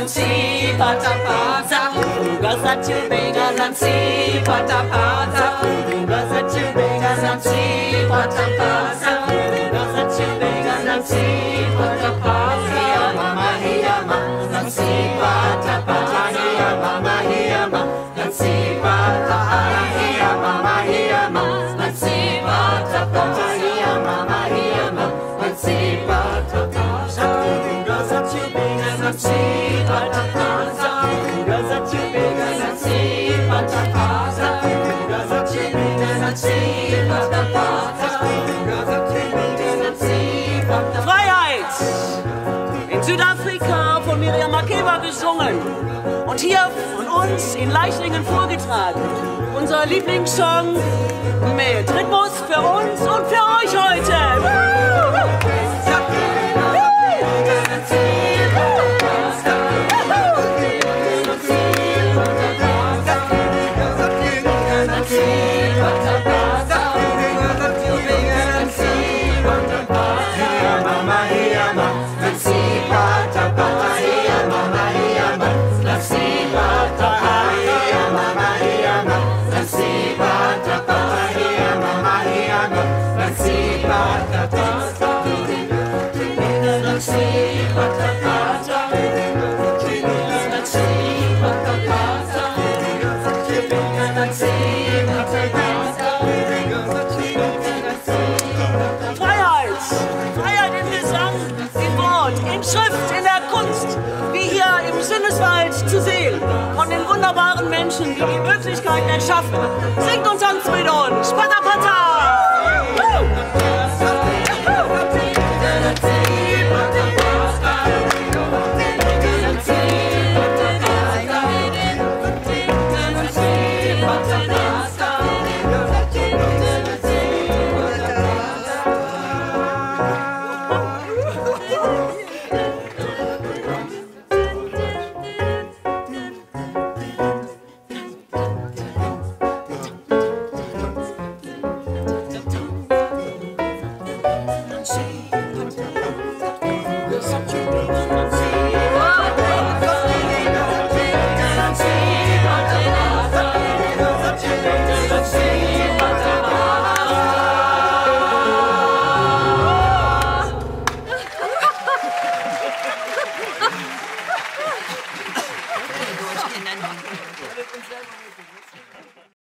Nancy, pata pata. Gasa chubega Nancy, pata pata. Gasa chubega Nancy, pata pata. Gasa chubega Nancy, pata pata. Hiya mama, Nancy, pata pata. Hiya mama, Nancy, pata pata. Hiya mama, Nancy, pata pata. Hiya mama, Nancy, pata pata. Gasa chubega Nancy, pata pata. Gasa chubega Nancy, pata pata. Gasa chubega Nancy, pata pata. Gasa chubega Nancy, pata pata. Freiheit! In Südafrika von Miriam Makeba gesungen und hier von uns in Leichlingen vorgetragen. Unser Lieblingssong mit Rhythmus für uns und für euch heute. Freiheit im Gesang, im Wort, in Schrift, in der Kunst, wie hier im Sinneswald zu sehen, von den wunderbaren Menschen, die die Möglichkeiten erschaffen. Singt und tanzt mit uns, Pata Pata! Kinder.